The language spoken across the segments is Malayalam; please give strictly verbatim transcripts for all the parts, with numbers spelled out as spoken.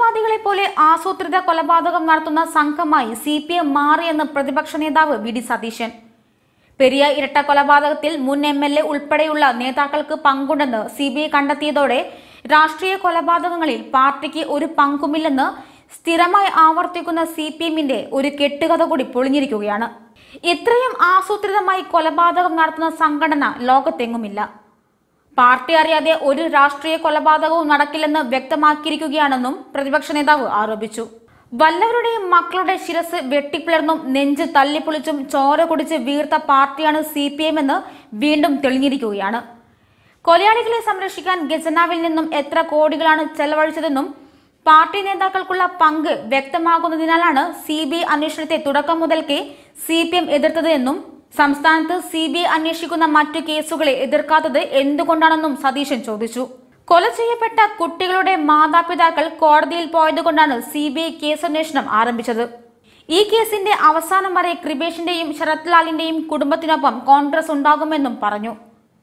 വർഗീയവാദികളെ പോലെ ആസൂത്രിത കൊലപാതകം നടത്തുന്ന സംഘമായി സി പി എം മാറിയെന്ന് പ്രതിപക്ഷ നേതാവ് വി ഡി സതീശൻ. പെരിയ ഇരട്ട കൊലപാതകത്തിൽ മുൻ എം എൽ എ ഉൾപ്പെടെയുള്ള നേതാക്കൾക്ക് പങ്കുണ്ടെന്ന് സി ബി ഐ കണ്ടെത്തിയതോടെ രാഷ്ട്രീയ കൊലപാതകങ്ങളിൽ പാർട്ടിക്ക് ഒരു പങ്കുമില്ലെന്ന് സ്ഥിരമായി ആവർത്തിക്കുന്ന സി പി എമ്മിന്റെ ഒരു കെട്ടുകഥ കൂടി പൊളിഞ്ഞിരിക്കുകയാണ്. ഇത്രയും ആസൂത്രിതമായി കൊലപാതകം നടത്തുന്ന സംഘടന ലോകത്തെങ്ങുമില്ല. പാർട്ടി അറിയാതെ ഒരു രാഷ്ട്രീയ കൊലപാതകവും നടക്കില്ലെന്ന് വ്യക്തമാക്കിയിരിക്കുകയാണെന്നും പ്രതിപക്ഷ നേതാവ് ആരോപിച്ചു. വല്ലവരുടെയും മക്കളുടെ ശിരസ് വെട്ടിപ്പിളർന്നും നെഞ്ച് തല്ലിപ്പൊളിച്ചും ചോര കുടിച്ച് വീർത്ത പാർട്ടിയാണ് സി പി എം എന്ന് വീണ്ടും തെളിഞ്ഞിരിക്കുകയാണ്. കൊലയാളികളെ സംരക്ഷിക്കാൻ ഖജനാവിൽ നിന്നും എത്ര കോടികളാണ് ചെലവഴിച്ചതെന്നും പാർട്ടി നേതാക്കൾക്കുള്ള പങ്ക് വ്യക്തമാകുന്നതിനാലാണ് സി ബി ഐ അന്വേഷണത്തെ തുടക്കം മുതൽക്കേ സി പി എം എതിർത്തത് എന്നും സംസ്ഥാനത്ത് സി ബി ഐ അന്വേഷിക്കുന്ന മറ്റു കേസുകളെ എതിർക്കാത്തത് എന്തുകൊണ്ടാണെന്നും സതീശൻ ചോദിച്ചു. കൊല ചെയ്യപ്പെട്ട കുട്ടികളുടെ മാതാപിതാക്കൾ കോടതിയിൽ പോയതുകൊണ്ടാണ് സി ബി ഐ കേസന്വേഷണം ആരംഭിച്ചത്. ഈ കേസിന്റെ അവസാനം വരെ കൃപേഷിന്റെയും ശരത് ലാലിന്റെയും കുടുംബത്തിനൊപ്പം കോൺഗ്രസ് ഉണ്ടാകുമെന്നും പറഞ്ഞു.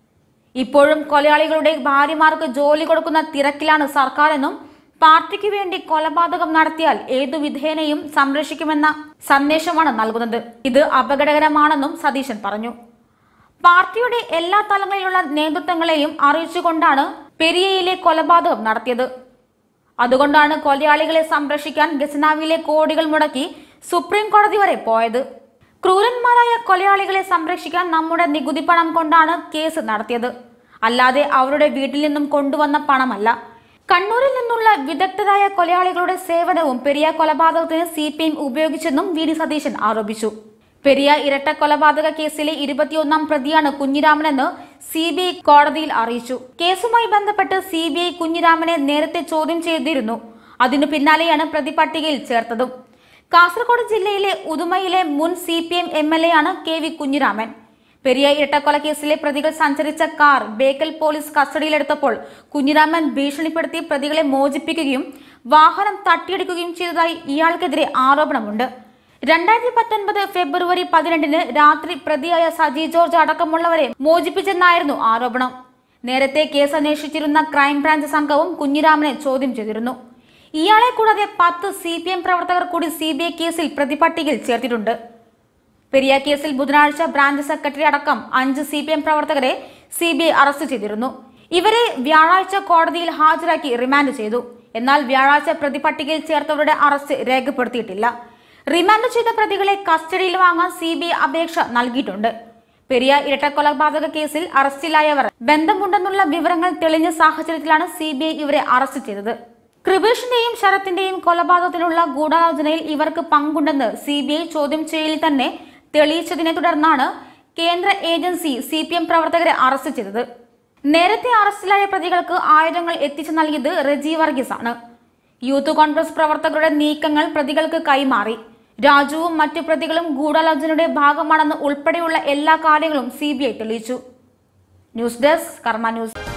ഇപ്പോഴും കൊലയാളികളുടെ ഭാര്യമാർക്ക് ജോലി കൊടുക്കുന്ന തിരക്കിലാണ് സർക്കാരെന്നും പാർട്ടിക്ക് വേണ്ടി കൊലപാതകം നടത്തിയാൽ ഏതു വിധേനയും സംരക്ഷിക്കുമെന്ന സന്ദേശമാണ് നൽകുന്നത്. ഇത് അപകടകരമാണെന്നും സതീശൻ പറഞ്ഞു. പാർട്ടിയുടെ എല്ലാ തലങ്ങളിലുള്ള നേതൃത്വങ്ങളെയും അറിയിച്ചുകൊണ്ടാണ് പെരിയയിലെ കൊലപാതകം നടത്തിയത്. അതുകൊണ്ടാണ് കൊലയാളികളെ സംരക്ഷിക്കാൻ ഖജനാവിലെ കോടികൾ മുടക്കി സുപ്രീം കോടതി വരെ പോയത്. ക്രൂരന്മാരായ കൊലയാളികളെ സംരക്ഷിക്കാൻ നമ്മുടെ നികുതി പണം കൊണ്ടാണ് കേസ് നടത്തിയത്, അല്ലാതെ അവരുടെ വീട്ടിൽ നിന്നും കൊണ്ടുവന്ന പണമല്ല. കണ്ണൂരിൽ നിന്നുള്ള വിദഗ്ധരായ കൊലയാളികളുടെ സേവനവും പെരിയ കൊലപാതകത്തിന് സി പി എം ഉപയോഗിച്ചെന്നും വി ഡി സതീശൻ ആരോപിച്ചു. പെരിയ ഇരട്ട കൊലപാതക കേസിലെ ഇരുപത്തിയൊന്നാം പ്രതിയാണ് കുഞ്ഞിരാമനെന്ന് സി ബി ഐ കോടതിയിൽ അറിയിച്ചു. കേസുമായി ബന്ധപ്പെട്ട് സി ബി ഐ കുഞ്ഞിരാമനെ നേരത്തെ ചോദ്യം ചെയ്തിരുന്നു. അതിനു പിന്നാലെയാണ് പ്രതി പട്ടികയിൽ ചേർത്തതും. കാസർഗോഡ് ജില്ലയിലെ ഉദുമയിലെ മുൻ C P M M L A ആണ് കെ വി കുഞ്ഞിരാമൻ. പെരിയ ഇരട്ടക്കൊലക്കേസിലെ പ്രതികൾ സഞ്ചരിച്ച കാർ ബേക്കൽ പോലീസ് കസ്റ്റഡിയിലെടുത്തപ്പോൾ കുഞ്ഞിരാമൻ ഭീഷണിപ്പെടുത്തി പ്രതികളെ മോചിപ്പിക്കുകയും വാഹനം തട്ടിയെടുക്കുകയും ചെയ്തതായി ഇയാൾക്കെതിരെ ആരോപണമുണ്ട്. രണ്ടായിരത്തി പത്തൊൻപത് ഫെബ്രുവരി പതിനെട്ടിന് രാത്രി പ്രതിയായ സജി ജോർജ് അടക്കമുള്ളവരെ മോചിപ്പിച്ചെന്നായിരുന്നു ആരോപണം. നേരത്തെ കേസ് അന്വേഷിച്ചിരുന്ന ക്രൈംബ്രാഞ്ച് സംഘവും കുഞ്ഞിരാമനെ ചോദ്യം ചെയ്തിരുന്നു. ഇയാളെ കൂടാതെ പത്ത് സി പി എം പ്രവർത്തകർ കൂടി സി ബി ഐ കേസിൽ പ്രതിപട്ടികയിൽ ചേർത്തിട്ടുണ്ട്. പെരിയ കേസിൽ ബുധനാഴ്ച ബ്രാഞ്ച് സെക്രട്ടറി അടക്കം അഞ്ച് സി പി എം പ്രവർത്തകരെ സി ബി ഐ അറസ്റ്റ് ചെയ്തിരുന്നു. ഇവരെ വ്യാഴാഴ്ച കോടതിയിൽ ഹാജരാക്കി റിമാൻഡ് ചെയ്തു. എന്നാൽ വ്യാഴാഴ്ച പ്രതിപട്ടികയിൽ ചേർത്തവരുടെ അറസ്റ്റ് രേഖപ്പെടുത്തിയിട്ടില്ല. റിമാൻഡ് ചെയ്ത പ്രതികളെ കസ്റ്റഡിയിൽ വാങ്ങാൻ സി ബി ഐ അപേക്ഷ നൽകിയിട്ടുണ്ട്. പെരിയ ഇരട്ടക്കൊലപാതക കേസിൽ അറസ്റ്റിലായവർ ബന്ധമുണ്ടെന്നുള്ള വിവരങ്ങൾ തെളിഞ്ഞ സാഹചര്യത്തിലാണ് സി ബി ഐ ഇവരെ അറസ്റ്റ് ചെയ്തത്. കൃപേഷിന്റെയും ശരത്തിന്റെയും കൊലപാതകത്തിനുള്ള ഗൂഢാലോചനയിൽ ഇവർക്ക് പങ്കുണ്ടെന്ന് സി ബി ഐ ചോദ്യം ചെയ്യലിൽ തന്നെ തെളിയിച്ചതിനെ തുടർന്നാണ് കേന്ദ്ര ഏജൻസി സി പി എം പ്രവർത്തകരെ അറസ്റ്റ് ചെയ്തത്. നേരത്തെ അറസ്റ്റിലായ പ്രതികൾക്ക് ആയുധങ്ങൾ എത്തിച്ചു നൽകിയത് റെജി വർഗീസ് ആണ്. യൂത്ത് കോൺഗ്രസ് പ്രവർത്തകരുടെ നീക്കങ്ങൾ പ്രതികൾക്ക് കൈമാറി. രാജുവും മറ്റു പ്രതികളും ഗൂഢാലോചനയുടെ ഭാഗമാണെന്ന് ഉൾപ്പെടെയുള്ള എല്ലാ കാര്യങ്ങളും സി ബി ഐ തെളിയിച്ചു. News desk Karma news.